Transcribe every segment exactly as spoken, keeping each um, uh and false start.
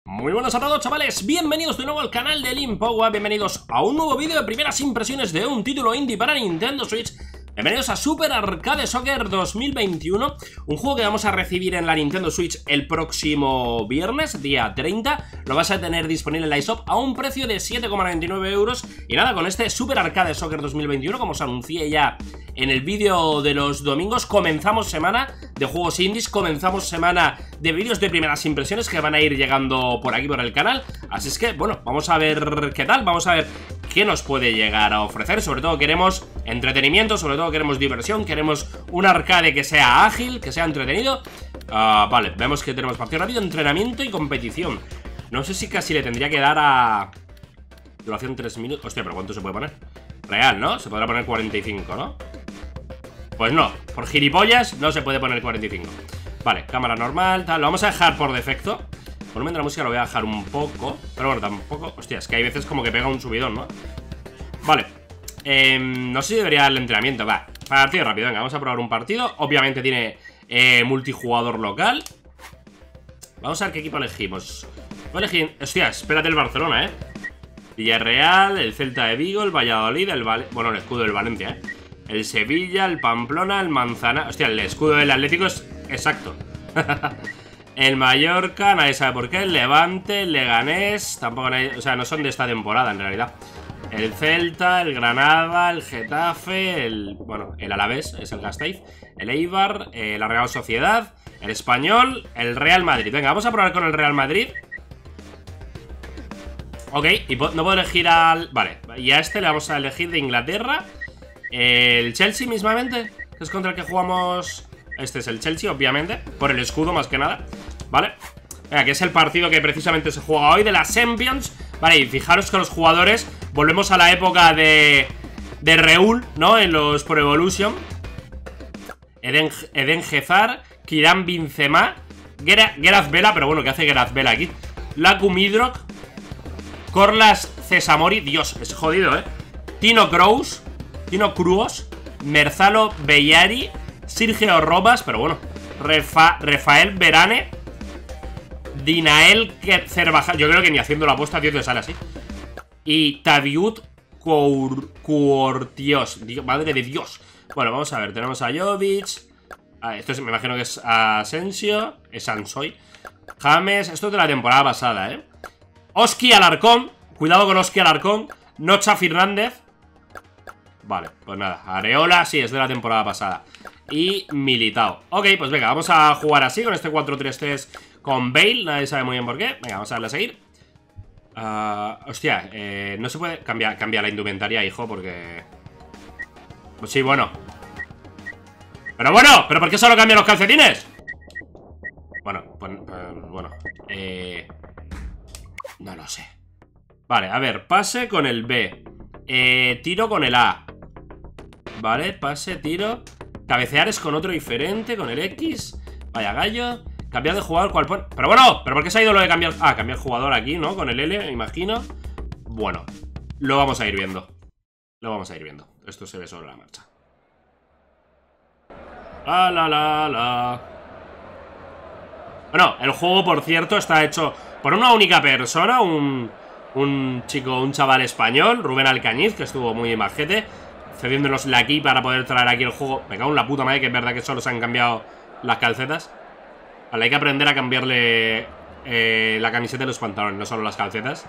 Muy buenas a todos, chavales, bienvenidos de nuevo al canal de Limpowa. Bienvenidos a un nuevo vídeo de primeras impresiones de un título indie para Nintendo Switch. Bienvenidos a Super Arcade Soccer dos mil veintiuno, un juego que vamos a recibir en la Nintendo Switch el próximo viernes, día treinta. Lo vas a tener disponible en la eShop a un precio de siete coma noventa y nueve euros. Y nada, con este Super Arcade Soccer dos mil veintiuno, como os anuncié ya en el vídeo de los domingos, comenzamos semana de juegos indies, comenzamos semana de vídeos de primeras impresiones que van a ir llegando por aquí, por el canal. Así es que, bueno, vamos a ver qué tal, vamos a ver qué nos puede llegar a ofrecer. Sobre todo queremos entretenimiento, sobre todo queremos diversión, queremos un arcade que sea ágil, que sea entretenido. uh, Vale, vemos que tenemos partido rápido, entrenamiento y competición. No sé si casi le tendría que dar a duración tres minutos. Hostia, pero ¿cuánto se puede poner? Real, ¿no? Se podrá poner cuarenta y cinco, ¿no? Pues no, por gilipollas no se puede poner cuarenta y cinco. Vale, cámara normal, tal. Lo vamos a dejar por defecto. El volumen de la música lo voy a dejar un poco, pero bueno, tampoco. Hostia, es que hay veces como que pega un subidón, ¿no? Vale, eh, no sé si debería darle entrenamiento. Va, partido rápido, venga, vamos a probar un partido. Obviamente tiene eh, multijugador local. Vamos a ver qué equipo elegimos. Voy a elegir, hostia, espérate el Barcelona, eh Villarreal, el Celta de Vigo, el Valladolid, el Val... bueno, el escudo del Valencia, eh el Sevilla, el Pamplona, el Manzana. Hostia, el escudo del Atlético es exacto. El Mallorca, nadie sabe por qué. El Levante, el Leganés, tampoco nadie... O sea, no son de esta temporada en realidad. El Celta, el Granada, el Getafe, el... bueno, el Alavés, es el Gasteiz, el Eibar, eh, la Real Sociedad, el Español, el Real Madrid. Venga, vamos a probar con el Real Madrid. Ok, y no puedo elegir al... Vale, y a este le vamos a elegir de Inglaterra. El Chelsea mismamente, que es contra el que jugamos. Este es el Chelsea, obviamente, por el escudo más que nada. Vale, venga, que es el partido que precisamente se juega hoy de la Champions. Vale, y fijaros que los jugadores, volvemos a la época de De Reul, ¿no? En los Pro Evolution. Eden, Eden Hazard, Kiran Benzema, Gareth Bale, pero bueno, ¿qué hace Gareth Bale aquí? Laku Midrock, Corlas Cesamori, Dios, es jodido, ¿eh? Tino Kroos, Tino Kroos, Merzalo Bellari, Sergio Robas, pero bueno, Refa, Rafael Verane, Dinael Cervajal. Yo creo que ni haciendo la apuesta, tío, te sale así. Y Tabiut Courtios, madre de Dios. Bueno, vamos a ver, tenemos a Jovic. Ah, esto es, me imagino que es Asensio. Es Sansoy, James, esto es de la temporada pasada, eh Oski Alarcón, cuidado con Oski Alarcón. Nocha Fernández. Vale, pues nada, Areola, sí, es de la temporada pasada. Y Militao. Ok, pues venga, vamos a jugar así, con este cuatro tres tres con Bale. Nadie sabe muy bien por qué. Venga, vamos a darle a seguir. uh, Hostia, eh, no se puede cambiar, cambiar la indumentaria, hijo, porque... Pues sí, bueno. Pero bueno, ¿pero por qué solo cambian los calcetines? Bueno, pues, uh, bueno eh... no lo sé. Vale, a ver, pase con el B, eh, tiro con el A. Vale, pase, tiro. Cabecear es con otro diferente, con el X. Vaya gallo. Cambiar de jugador, ¿cuál pone? Pero bueno, ¿pero por qué se ha ido lo de cambiar? Ah, cambiar jugador aquí, ¿no? Con el L, me imagino. Bueno, lo vamos a ir viendo. Lo vamos a ir viendo. Esto se ve sobre la marcha. La, la, la, la. Bueno, el juego, por cierto, está hecho por una única persona. Un, un chico, un chaval español, Rubén Alcañiz, que estuvo muy majete, cediéndonos la aquí para poder traer aquí el juego. Me cago en la puta madre, que es verdad que solo se han cambiado las calcetas. Vale, hay que aprender a cambiarle eh, la camiseta y los pantalones, no solo las calcetas.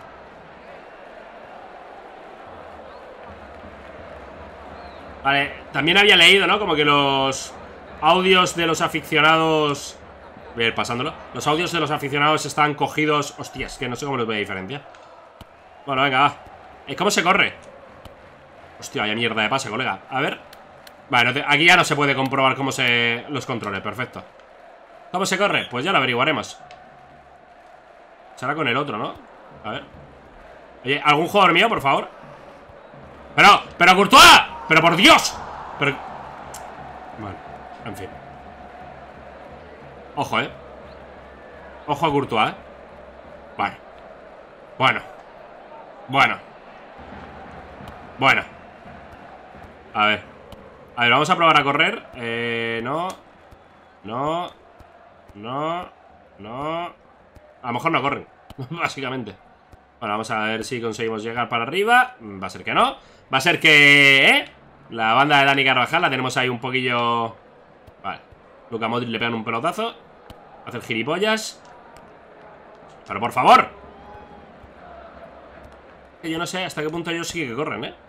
Vale, también había leído, ¿no? Como que los audios de los aficionados... Voy a ir pasándolo. Los audios de los aficionados están cogidos... Hostias, que no sé cómo los voy a diferenciar. Bueno, venga, va. Eh, ¿Cómo se corre? Hostia, vaya mierda de pase, colega. A ver. Vale, no aquí ya no se puede comprobar cómo se... los controles, perfecto. ¿Cómo se corre? Pues ya lo averiguaremos. Será con el otro, ¿no? A ver. Oye, ¿algún jugador mío, por favor? ¡Pero! ¡Pero Courtois! ¡Pero por Dios! Pero... Vale, en fin. Ojo, eh Ojo a Courtois, eh Vale. Bueno. Bueno. Bueno. A ver. A ver, vamos a probar a correr. Eh, no. No. No. No. A lo mejor no corren. Básicamente. Bueno, vamos a ver si conseguimos llegar para arriba. Va a ser que no. Va a ser que... ¿eh? La banda de Dani Carvajal la tenemos ahí un poquillo... Vale. Luka Modric le pegan un pelotazo. Hace el gilipollas. Pero por favor. Yo no sé hasta qué punto ellos sí que corren, ¿eh?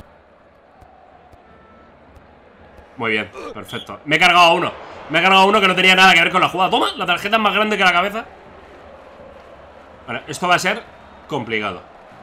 Muy bien, perfecto. Me he cargado a uno. Me he cargado a uno que no tenía nada que ver con la jugada. Toma, la tarjeta es más grande que la cabeza. Vale, esto va a ser complicado.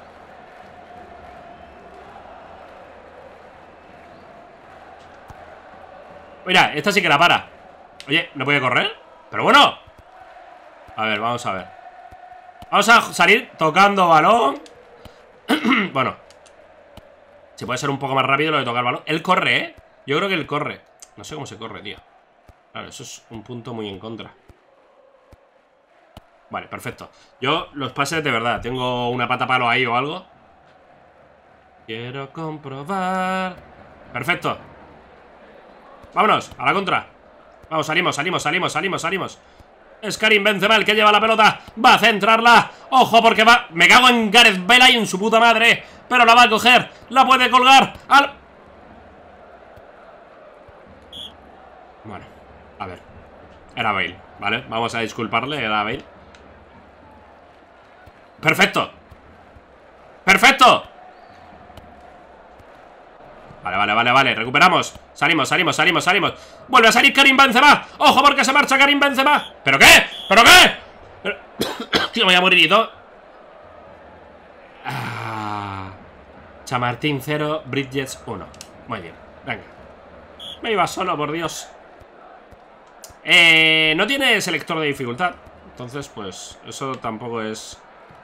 Mira, esta sí que la para. Oye, ¿no puede correr? Pero bueno. A ver, vamos a ver. Vamos a salir tocando balón. Bueno, si puede ser un poco más rápido lo de tocar balón. Él corre, ¿eh? Yo creo que él corre. No sé cómo se corre, tío. Claro, eso es un punto muy en contra. Vale, perfecto. Yo, los pases de verdad. Tengo una pata palo ahí o algo. Quiero comprobar. Perfecto. Vámonos, a la contra. Vamos, salimos, salimos, salimos, salimos, salimos. Es Karim Benzema el que lleva la pelota. Va a centrarla. Ojo porque va... Me cago en Gareth Bale ahí en su puta madre. Pero la va a coger. La puede colgar al... Bueno, a ver. Era Bale, ¿vale? Vamos a disculparle, era Bale. ¡Perfecto! ¡Perfecto! Vale, vale, vale, vale, recuperamos. Salimos, salimos, salimos, salimos. Vuelve a salir Karim Benzema. ¡Ojo porque se marcha Karim Benzema! ¿Pero qué? ¿Pero qué? Pero... Tío, me voy a morir y todo. ah... Chamartín cero, Bridges uno. Muy bien, venga. Me iba solo, por Dios. Eh, no tiene selector de dificultad. Entonces, pues, eso tampoco es...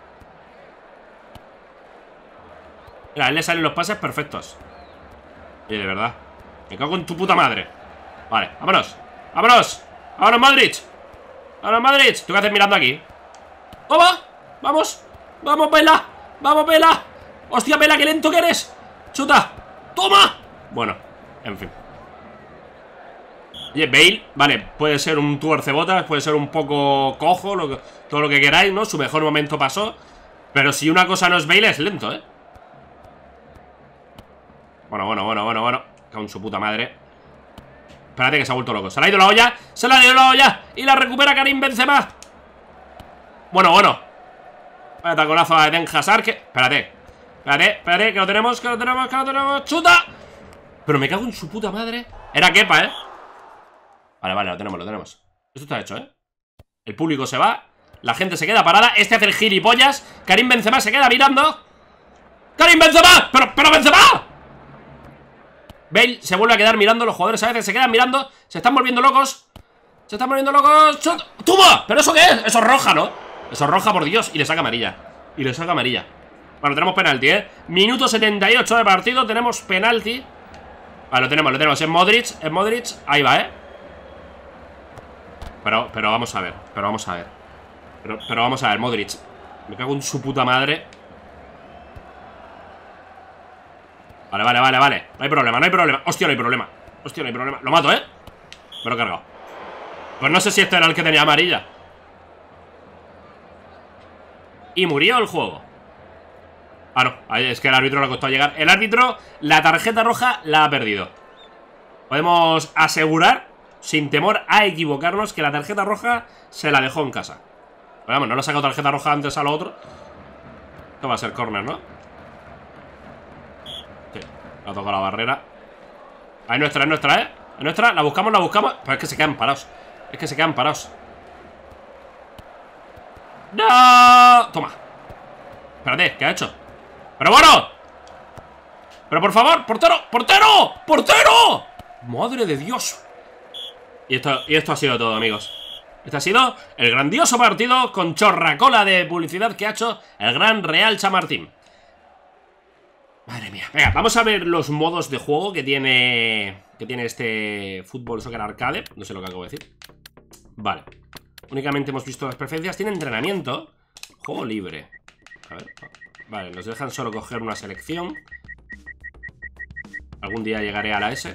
Mira, a él le salen los pases perfectos. Y de verdad, me cago en tu puta madre. Vale, vámonos, vámonos. Vámonos, Modric. Vámonos, Modric. ¿Tú qué haces mirando aquí? ¡Toma! ¡Vamos! ¡Vamos, Pela! ¡Vamos, Pela! ¡Hostia, Pela, qué lento que eres! ¡Chuta! ¡Toma! Bueno, en fin. Oye, Bale, vale, puede ser un tuercebotas, puede ser un poco cojo, lo que, todo lo que queráis, ¿no? Su mejor momento pasó. Pero si una cosa no es Bale, es lento, ¿eh? Bueno, bueno, bueno, bueno, bueno. Con su puta madre. Espérate que se ha vuelto loco. Se le ha ido la olla. Se le ha ido la olla. Y la recupera Karim Benzema. Bueno, bueno. Vaya taconazo a Eden Hazard que... Espérate. Espérate, espérate. Que lo tenemos, que lo tenemos, que lo tenemos. ¡Chuta! Pero me cago en su puta madre. Era Kepa, ¿eh? Vale, vale, lo tenemos, lo tenemos. Esto está hecho, ¿eh? El público se va. La gente se queda parada. Este hace el gilipollas. Karim Benzema se queda mirando. ¡Karim Benzema! ¡Pero, pero Benzema! Bale se vuelve a quedar mirando. Los jugadores a veces se quedan mirando. Se están volviendo locos. Se están volviendo locos. ¡Toma! ¿Pero eso qué es? Eso es roja, ¿no? Eso es roja, por Dios. Y le saca amarilla. Y le saca amarilla. Bueno, tenemos penalti, ¿eh? Minuto setenta y ocho de partido. Tenemos penalti. Vale, lo tenemos, lo tenemos. Es Modric. Es Modric. Ahí va, ¿eh? Pero, pero vamos a ver. Pero vamos a ver. Pero, pero vamos a ver, Modric. Me cago en su puta madre. Vale, vale, vale, vale. No hay problema, no hay problema. Hostia, no hay problema. Hostia, no hay problema. Lo mato, ¿eh? Me lo he cargado. Pues no sé si este era el que tenía amarilla. Y murió el juego. Ah, no. Es que el árbitro le ha costado llegar. El árbitro, la tarjeta roja la ha perdido. Podemos asegurar, sin temor a equivocarnos, que la tarjeta roja se la dejó en casa. Pero vamos, no le ha sacado tarjeta roja antes a lo otro. Esto va a ser córner, ¿no? La toca la barrera. Ah, es nuestra, es nuestra, ¿eh? Es nuestra, la buscamos, la buscamos. Pero es que se quedan parados. Es que se quedan parados. ¡No! Toma. Espérate, ¿qué ha hecho? ¡Pero bueno! ¡Pero por favor! ¡Portero! ¡Portero! ¡Portero! ¡Madre de Dios! Y esto, y esto ha sido todo, amigos. Este ha sido el grandioso partido con chorracola de publicidad que ha hecho el gran Real Chamartín. Madre mía. Venga, vamos a ver los modos de juego que tiene que tiene este Fútbol Soccer Arcade. No sé lo que acabo de decir. Vale. Únicamente hemos visto las preferencias. Tiene entrenamiento. Juego libre. A ver. Vale, nos dejan solo coger una selección. Algún día llegaré a la S.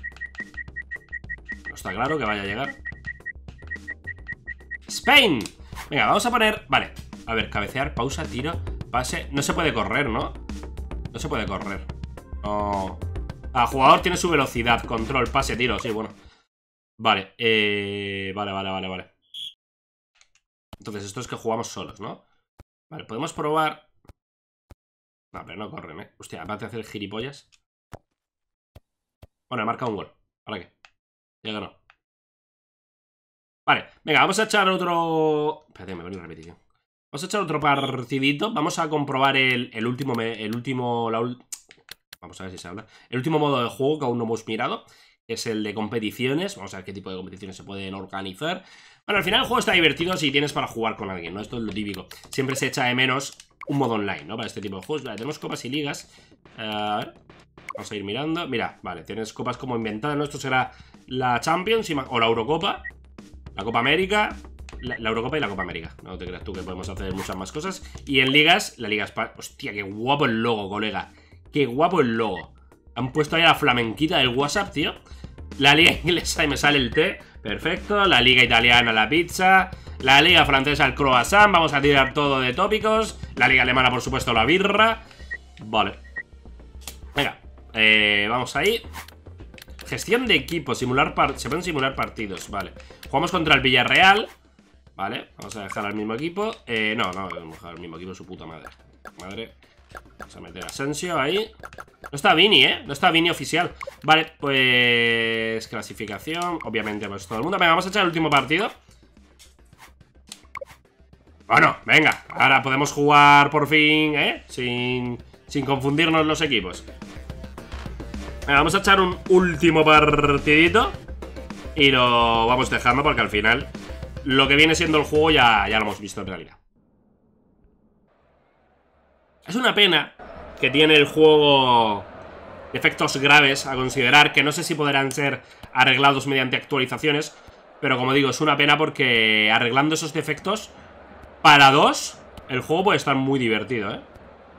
No está claro que vaya a llegar. Spain. Venga, vamos a poner... Vale. A ver, cabecear, pausa, tiro, pase. No se puede correr, ¿no? No se puede correr. No. Ah, jugador tiene su velocidad, control, pase, tiro, sí, bueno. Vale, eh... Vale, vale, vale, vale. Entonces esto es que jugamos solos, ¿no? Vale, podemos probar. No, pero no corren, ¿eh? Hostia, aparte de hacer gilipollas. Bueno, he marcado un gol. ¿Para qué? Ya ganó. Vale, venga, vamos a echar otro... Espérate, me voy a repetir. Vamos a echar otro partidito. Vamos a comprobar el, el último... El último... La ul... Vamos a ver si se habla. El último modo de juego que aún no hemos mirado, que es el de competiciones. Vamos a ver qué tipo de competiciones se pueden organizar. Bueno, al final el juego está divertido si tienes para jugar con alguien, ¿no? Esto es lo típico. Siempre se echa de menos un modo online, ¿no? Para este tipo de juegos. Vale, tenemos copas y ligas. A ver. Vamos a ir mirando. Mira, vale, tienes copas como inventadas, ¿no? Esto será la Champions o la Eurocopa. La Copa América. La, la Eurocopa y la Copa América. No te creas tú que podemos hacer muchas más cosas. Y en ligas, la Liga España. Hostia, qué guapo el logo, colega. Qué guapo el logo. Han puesto ahí la flamenquita del WhatsApp, tío. La liga inglesa y me sale el té. Perfecto. La liga italiana, la pizza. La liga francesa, el croissant. Vamos a tirar todo de tópicos. La liga alemana, por supuesto, la birra. Vale. Venga. Eh, vamos ahí. Gestión de equipo. Simular par Se pueden simular partidos. Vale. Jugamos contra el Villarreal. Vale. Vamos a dejar al mismo equipo. Eh, no, no. Vamos a dejar al mismo equipo, su puta madre. Madre. Vamos a meter a Asensio ahí. No está Vini, ¿eh? No está Vini oficial. Vale, pues... Clasificación. Obviamente, pues todo el mundo. Venga, vamos a echar el último partido. Bueno, venga. Ahora podemos jugar por fin, ¿eh? Sin, sin confundirnos los equipos. Venga, vamos a echar un último partidito. Y lo vamos dejando porque al final lo que viene siendo el juego ya, ya lo hemos visto en realidad. Es una pena que tiene el juego defectos graves a considerar, que no sé si podrán ser arreglados mediante actualizaciones, pero como digo, es una pena porque arreglando esos defectos para dos, el juego puede estar muy divertido, ¿eh?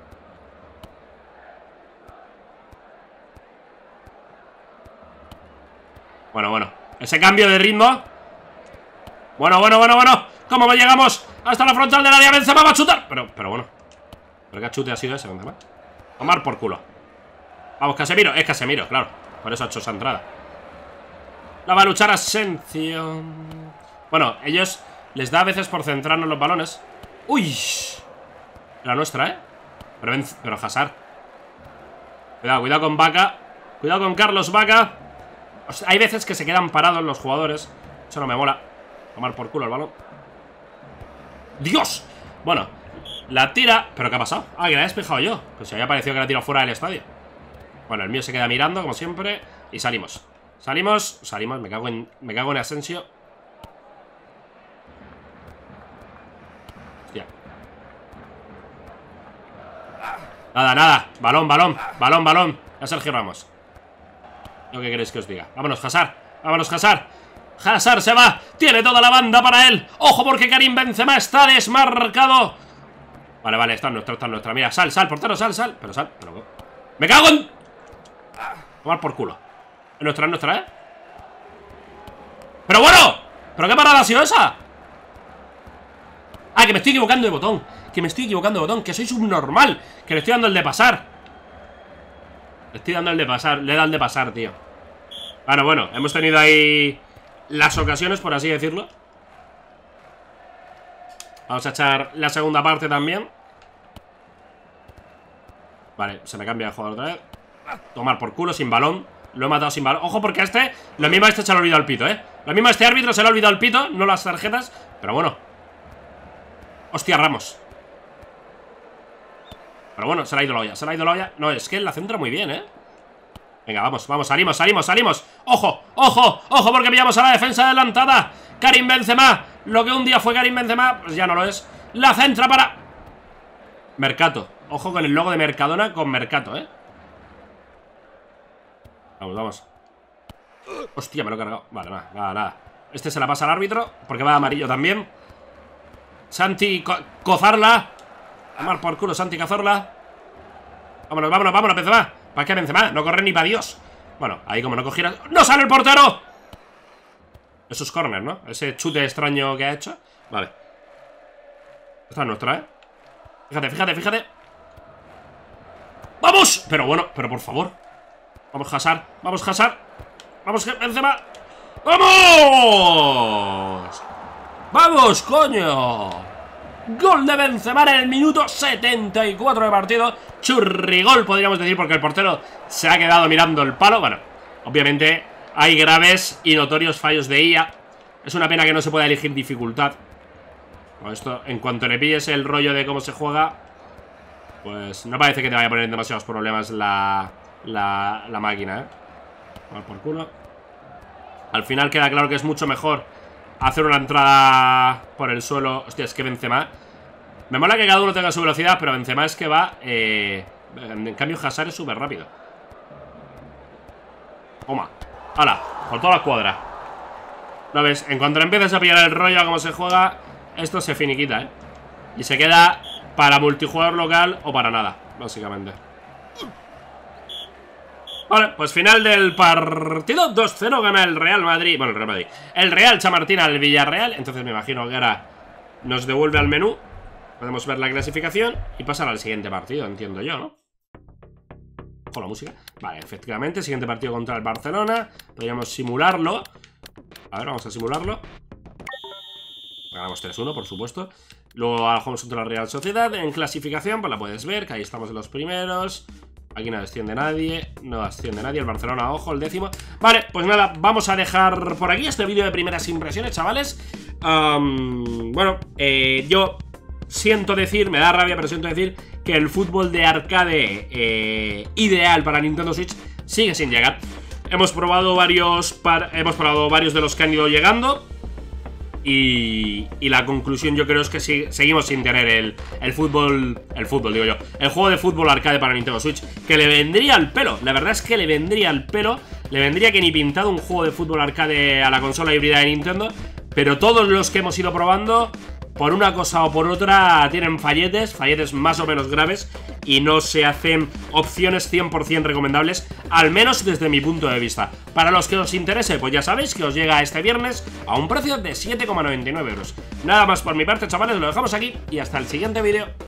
Bueno, bueno, ese cambio de ritmo. Bueno, bueno, bueno, bueno. ¿Cómo llegamos hasta la frontal de la área? Benzema va a chutar. Pero, pero bueno. ¿Pero qué chute ha sido ese, Benzema? Tomar por culo. Vamos, Casemiro. Es Casemiro, claro. Por eso ha hecho esa entrada. La va a luchar Asensio. Bueno, ellos les da a veces por centrarnos los balones. ¡Uy! La nuestra, ¿eh? Pero, pero Hazard. Cuidado, cuidado con Vaca. Cuidado con Carlos Vaca. O sea, hay veces que se quedan parados los jugadores. Eso no me mola. Tomar por culo el balón. ¡Dios! Bueno, la tira. ¿Pero qué ha pasado? Ah, que la he despejado yo. Pues se había parecido que la tirado fuera del estadio. Bueno, el mío se queda mirando, como siempre. Y salimos. Salimos, salimos. Me cago en, me cago en Asensio. Hostia. Nada, nada. Balón, balón. Balón, balón. A Sergio Ramos. ¿Lo que queréis que os diga? Vámonos, Hazard. Vámonos, Hazard. Hazard se va. Tiene toda la banda para él. Ojo porque Karim Benzema está desmarcado. Vale, vale, está en nuestra, está en nuestra. Mira, sal, sal, portero, sal, sal. Pero sal, pero... ¡Me cago en! Tomar por culo. Es nuestra, es nuestra, ¿eh? ¡Pero bueno! ¿Pero qué parada ha sido esa? Ah, que me estoy equivocando de botón. Que me estoy equivocando de botón. Que soy subnormal. Que le estoy dando el de pasar. Le estoy dando el de pasar. Le he dado el de pasar, tío. Bueno, bueno, hemos tenido ahí las ocasiones, por así decirlo. Vamos a echar la segunda parte también. Vale, se me cambia el jugador otra vez. Tomar por culo, sin balón. Lo he matado sin balón. Ojo porque a este, lo mismo a este se le ha olvidado el pito, ¿eh? Lo mismo a este árbitro se le ha olvidado el pito, no las tarjetas. Pero bueno. Hostia, Ramos. Pero bueno, se le ha ido la olla, se le ha ido la olla. No, es que la centra muy bien, ¿eh? Venga, vamos, vamos, salimos, salimos, salimos. ¡Ojo, ojo, ojo! Porque pillamos a la defensa adelantada. Karim Benzema. Lo que un día fue Karim Benzema, pues ya no lo es. La centra para... Mercato. Ojo con el logo de Mercadona con Mercato, ¿eh? Vamos, vamos. Hostia, me lo he cargado. Vale, nada, nada, nada. Este se la pasa al árbitro, porque va amarillo también. Santi Co Cozarla. Tomar por culo, Santi Cazorla. Vámonos, vámonos, vámonos, Benzema. ¿Para qué Benzema? No corre ni para Dios. Bueno, ahí como no cogiera... ¡No sale el portero! Eso es córner, ¿no? Ese chute extraño que ha hecho. Vale. Esta es nuestra, ¿eh? Fíjate, fíjate, fíjate. ¡Vamos! Pero bueno, pero por favor. Vamos, Hazard, vamos, Hazard. Vamos, Benzema. ¡Vamos! ¡Vamos, coño! Gol de Benzema en el minuto setenta y cuatro de partido. Churrigol, podríamos decir, porque el portero se ha quedado mirando el palo. Bueno, obviamente hay graves y notorios fallos de I A. Es una pena que no se pueda elegir dificultad. Bueno, esto, en cuanto le pilles el rollo de cómo se juega, pues no parece que te vaya a poner en demasiados problemas la, la, la máquina, ¿eh? Vamos por culo. Al final queda claro que es mucho mejor hacer una entrada por el suelo. Hostia, es que Benzema, me mola que cada uno tenga su velocidad, pero Benzema es que va eh... En cambio Hazard es súper rápido. Toma, hala, por toda la cuadra. ¿No ves? En cuanto empieces a pillar el rollo a cómo se juega, esto se finiquita, ¿eh? Y se queda para multijugador local o para nada, básicamente. Vale, pues final del partido. Dos cero gana el Real Madrid. Bueno, el Real Madrid, el Real Chamartín al Villarreal. Entonces me imagino que ahora nos devuelve al menú. Podemos ver la clasificación y pasar al siguiente partido, entiendo yo, ¿no? Ojo la música. Vale, efectivamente, siguiente partido contra el Barcelona. Podríamos simularlo. A ver, vamos a simularlo. Ganamos tres uno, por supuesto. Luego jugamos contra la Real Sociedad. En clasificación, pues la puedes ver, que ahí estamos en los primeros. Aquí no desciende nadie, no asciende nadie. El Barcelona, ojo, el décimo. Vale, pues nada, vamos a dejar por aquí este vídeo de primeras impresiones, chavales. um, Bueno, eh, yo siento decir, me da rabia, pero siento decir que el fútbol de arcade eh, ideal para Nintendo Switch sigue sin llegar. Hemos probado varios par Hemos probado varios de los que han ido llegando. Y, y la conclusión yo creo es que sí, seguimos sin tener el, el fútbol, el fútbol digo yo, el juego de fútbol arcade para Nintendo Switch, que le vendría al pelo. La verdad es que le vendría al pelo. Le vendría que ni pintado un juego de fútbol arcade a la consola híbrida de Nintendo. Pero todos los que hemos ido probando, por una cosa o por otra, tienen falletes, falletes más o menos graves, y no se hacen opciones cien por cien recomendables, al menos desde mi punto de vista. Para los que os interese, pues ya sabéis que os llega este viernes a un precio de siete coma noventa y nueve euros. Nada más por mi parte, chavales, lo dejamos aquí y hasta el siguiente vídeo.